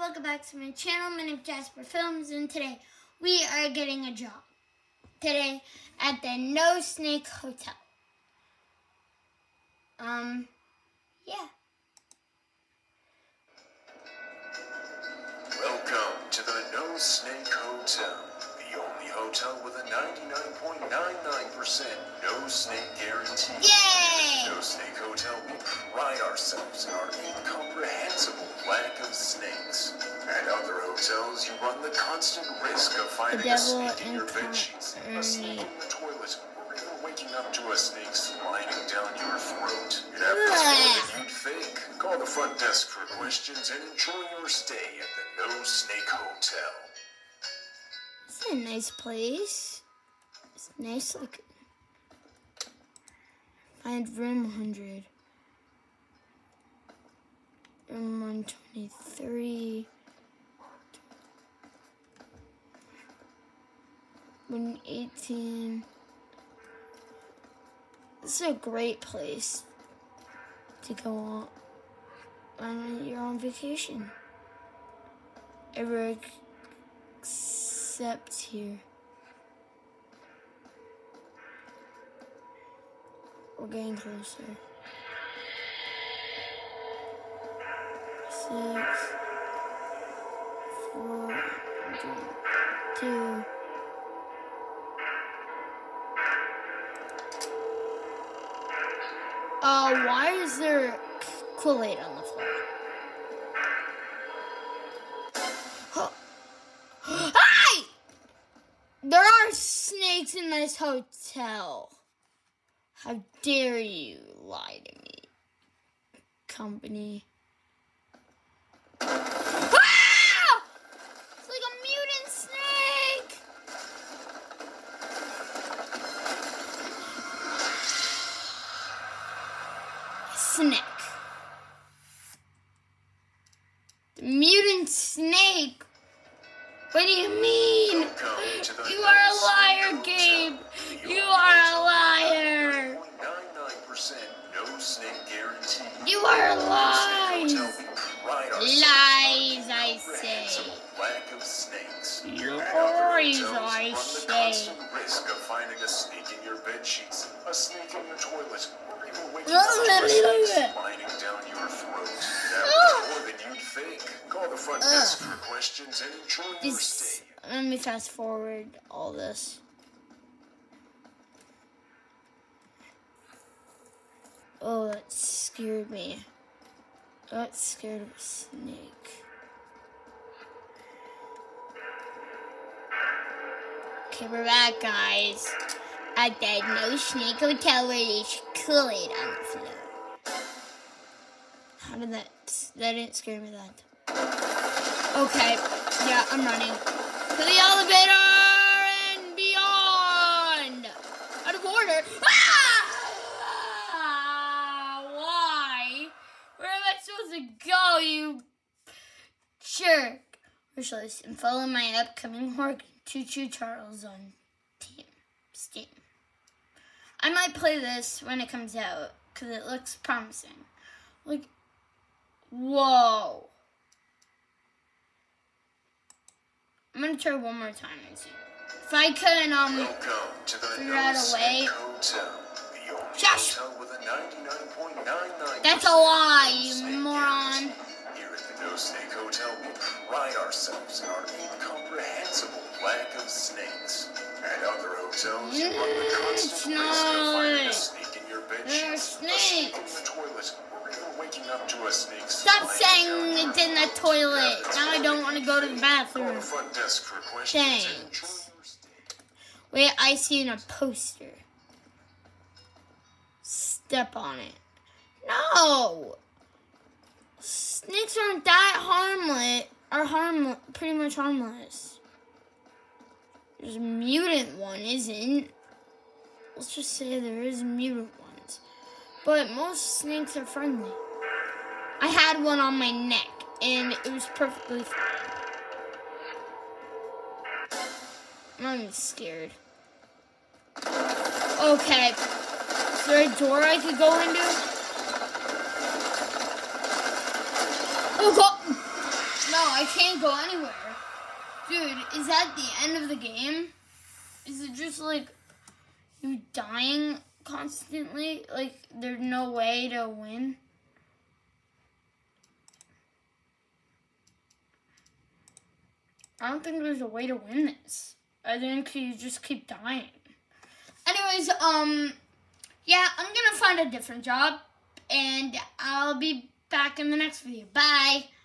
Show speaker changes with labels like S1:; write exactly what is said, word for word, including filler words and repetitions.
S1: welcome back to my channel. My name is Jasper Films, and today we are getting a job. Today at the No Snake Hotel. Um, yeah.
S2: Welcome to the No Snake Hotel, the only hotel with a ninety-nine point nine nine percent no snake guarantee.
S1: Yay!
S2: No Snake Hotel, we pride ourselves in our incomprehensible lack of snakes. At other hotels, you run the constant risk of finding a snake in your bed sheets, a snake in the toilet, or even waking up to a snake sliding down your throat. It happens more than you'd think. Call the front desk for questions and enjoy your stay at the No Snake Hotel.
S1: This is a nice place. It's nice, like, find room one hundred. Room one twenty-three. one eighteen. This is a great place to go on when you're on vacation. Ever except here. We're getting closer. Six, four, two. Uh, why is there Kool-Aid on the floor? Huh. Hi! There are snakes in this hotel. How dare you lie to me, company. Ah! It's like a mutant snake! Snake. The mutant snake? What do you mean? You are a liar, Gabe. You are a liar.
S2: No snake guarantee.
S1: You are lies. Lies, I say.
S2: Lack of snakes.
S1: Lies, I say.
S2: Risk of finding a snake in your bed sheets, a snake in the toilet, or even waking up to a snake sliding down your throat. That's more than you'd think. Call the front desk for questions and enjoy your stay.
S1: Let me fast forward all this. Oh, that scared me. I got scared of a snake. Okay, we're back, guys. At that No Snake Hotel where there's Kool-Aid on the floor. How did that... That didn't scare me that. Okay, yeah, I'm running. To the elevator and beyond! Out of order. Ah! Why? Where am I supposed to go, you jerk? Wish list and follow my upcoming horror Choo Choo Charles on Team Steam. I might play this when it comes out because it looks promising. Like, whoa. I'm gonna try one more time and see. If I could um figure out a way. Josh! That's a lie, you moron.
S2: Here at the No Snake Hotel, we pride ourselves in our incomprehensible lack of snakes. At other hotels, you run the constant risk of finding a snake in your bed sheets, a snake in the toilet, or even waking up to a snake.
S1: Stop saying it's in the toilet. Now I don't want to go to the bathroom. Thanks. Wait, I see a poster. Step on it. No! Snakes aren't that harmless. Are harmless, pretty much harmless. There's a mutant one, isn't? Let's just say there is mutant ones. But most snakes are friendly. I had one on my neck, and it was perfectly fine. I'm scared. Okay. Is there a door I could go into? Oh, God. No, I can't go anywhere. Dude, is that the end of the game? Is it just like you dying constantly? Like there's no way to win? I don't think there's a way to win this. I think you just keep dying. Anyways, um, yeah, I'm gonna find a different job, and I'll be back in the next video. Bye.